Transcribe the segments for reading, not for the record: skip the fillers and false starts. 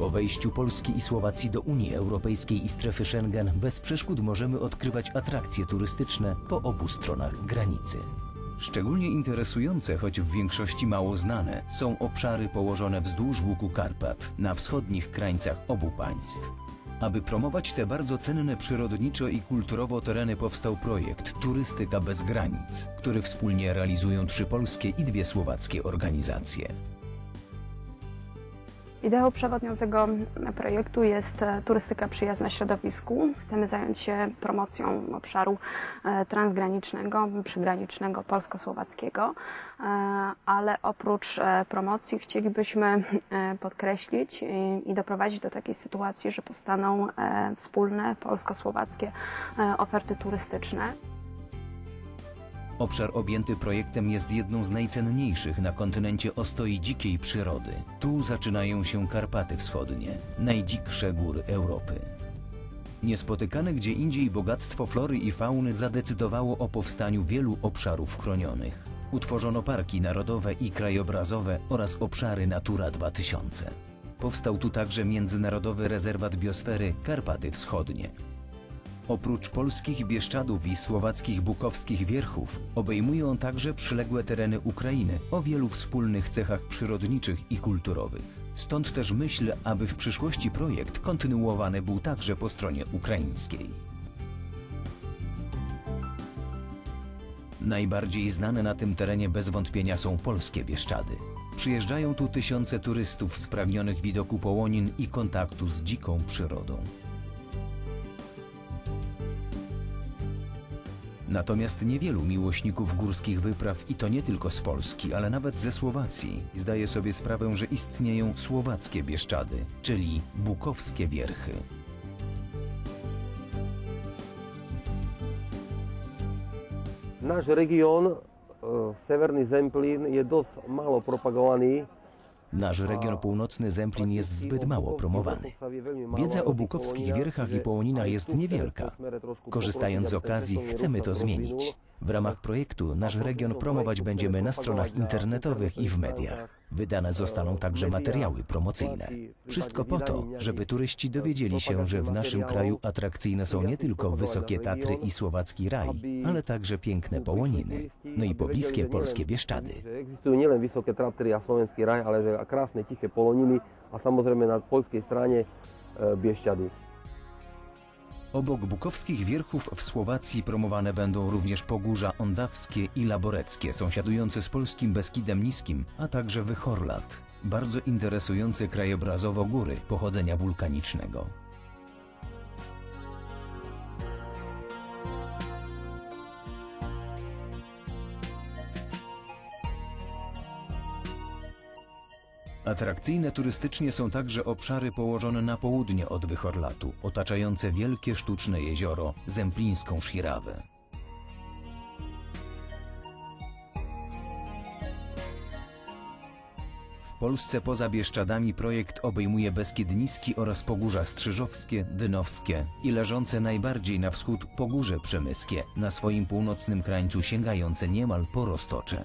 Po wejściu Polski i Słowacji do Unii Europejskiej i strefy Schengen bez przeszkód możemy odkrywać atrakcje turystyczne po obu stronach granicy. Szczególnie interesujące, choć w większości mało znane, są obszary położone wzdłuż łuku Karpat, na wschodnich krańcach obu państw. Aby promować te bardzo cenne przyrodniczo i kulturowo tereny, powstał projekt Turystyka bez granic, który wspólnie realizują 3 polskie i 2 słowackie organizacje. Ideą przewodnią tego projektu jest turystyka przyjazna środowisku. Chcemy zająć się promocją obszaru transgranicznego, przygranicznego, polsko-słowackiego, ale oprócz promocji chcielibyśmy podkreślić i doprowadzić do takiej sytuacji, że powstaną wspólne polsko-słowackie oferty turystyczne. Obszar objęty projektem jest jedną z najcenniejszych na kontynencie ostoi dzikiej przyrody. Tu zaczynają się Karpaty Wschodnie, najdziksze góry Europy. Niespotykane gdzie indziej bogactwo flory i fauny zadecydowało o powstaniu wielu obszarów chronionych. Utworzono parki narodowe i krajobrazowe oraz obszary Natura 2000. Powstał tu także Międzynarodowy Rezerwat Biosfery Karpaty Wschodnie. Oprócz polskich Bieszczadów i słowackich Bukowskich Wierchów obejmuje on także przyległe tereny Ukrainy o wielu wspólnych cechach przyrodniczych i kulturowych. Stąd też myśl, aby w przyszłości projekt kontynuowany był także po stronie ukraińskiej. Najbardziej znane na tym terenie bez wątpienia są polskie Bieszczady. Przyjeżdżają tu tysiące turystów spragnionych widoku połonin i kontaktu z dziką przyrodą. Natomiast niewielu miłośników górskich wypraw, i to nie tylko z Polski, ale nawet ze Słowacji, zdaje sobie sprawę, że istnieją słowackie Bieszczady, czyli Bukowskie Wierchy. Nasz region, Severny Zemplín, jest dość mało propagowany. Nasz region północny Zemplín jest zbyt mało promowany. Wiedza o Bukowskich Wierchach i Połoninach jest niewielka. Korzystając z okazji, chcemy to zmienić. W ramach projektu nasz region promować będziemy na stronach internetowych i w mediach. Wydane zostaną także materiały promocyjne. Wszystko po to, żeby turyści dowiedzieli się, że w naszym kraju atrakcyjne są nie tylko wysokie Tatry i słowacki raj, ale także piękne Połoniny, no i pobliskie polskie Bieszczady. Existujú nielen vysoké Tatry a slovenský raj, ale že krásne tiché Poloniny a samozrejme na poľskej strane Bieszczady. Obok Bukowskich Wierchów w Słowacji promowane będą również Pogórza Ondawskie i Laboreckie, sąsiadujące z polskim Beskidem Niskim, a także Wychorlat, bardzo interesujące krajobrazowo góry pochodzenia wulkanicznego. Atrakcyjne turystycznie są także obszary położone na południe od Wychorlatu, otaczające wielkie sztuczne jezioro Zemplínską Širavę. W Polsce poza Bieszczadami projekt obejmuje Beskid Niski oraz Pogórza Strzyżowskie, Dynowskie i leżące najbardziej na wschód Pogórze Przemyskie, na swoim północnym krańcu sięgające niemal po Roztocze.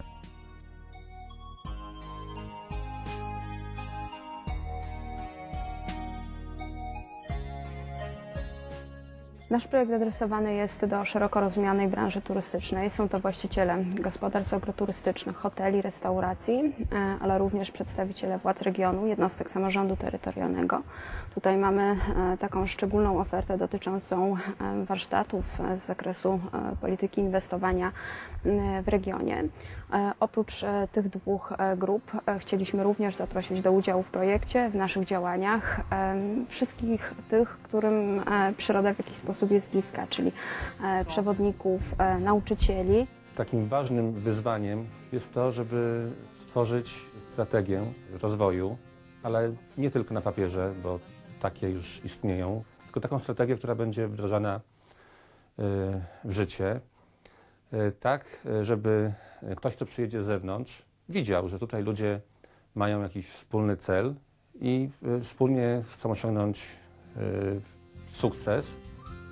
Nasz projekt adresowany jest do szeroko rozumianej branży turystycznej. Są to właściciele gospodarstw agroturystycznych, hoteli, restauracji, ale również przedstawiciele władz regionu, jednostek samorządu terytorialnego. Tutaj mamy taką szczególną ofertę dotyczącą warsztatów z zakresu polityki inwestowania w regionie. Oprócz tych 2 grup chcieliśmy również zaprosić do udziału w projekcie, w naszych działaniach wszystkich tych, którym przyroda w jakiś sposób jest bliska, czyli przewodników, nauczycieli. Takim ważnym wyzwaniem jest to, żeby stworzyć strategię rozwoju, ale nie tylko na papierze, bo takie już istnieją, tylko taką strategię, która będzie wdrażana w życie, tak, żeby ktoś, kto przyjedzie z zewnątrz, widział, że tutaj ludzie mają jakiś wspólny cel i wspólnie chcą osiągnąć sukces.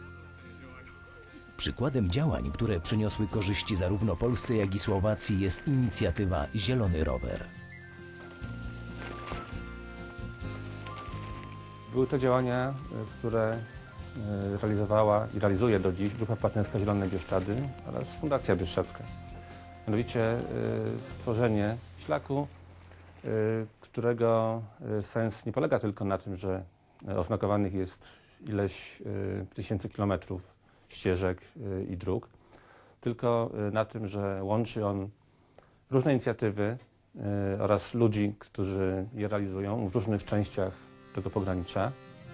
Przykładem działań, które przyniosły korzyści zarówno Polsce, jak i Słowacji, jest inicjatywa Zielony Rower. Były to działania, które realizowała i realizuje do dziś Grupa Partnerska Zielone Bieszczady oraz Fundacja Bieszczadzka. Mianowicie stworzenie szlaku, którego sens nie polega tylko na tym, że oznakowanych jest ileś tysięcy kilometrów ścieżek i dróg, tylko na tym, że łączy on różne inicjatywy oraz ludzi, którzy je realizują w różnych częściach tego pogranicza.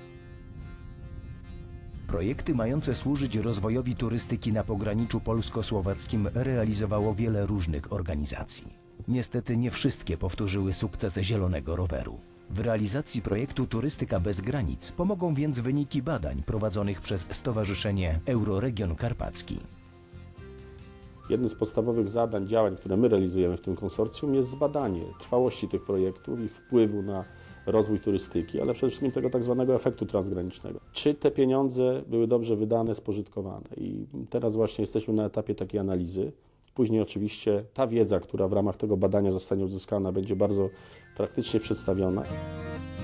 Projekty mające służyć rozwojowi turystyki na pograniczu polsko-słowackim realizowało wiele różnych organizacji. Niestety nie wszystkie powtórzyły sukces Zielonego Roweru. W realizacji projektu Turystyka bez granic pomogą więc wyniki badań prowadzonych przez Stowarzyszenie Euroregion Karpacki. Jednym z podstawowych zadań, działań, które my realizujemy w tym konsorcjum, jest zbadanie trwałości tych projektów, ich wpływu na rozwój turystyki, ale przede wszystkim tego tak zwanego efektu transgranicznego. Czy te pieniądze były dobrze wydane, spożytkowane? I teraz właśnie jesteśmy na etapie takiej analizy. Później oczywiście ta wiedza, która w ramach tego badania zostanie uzyskana, będzie bardzo praktycznie przedstawiona.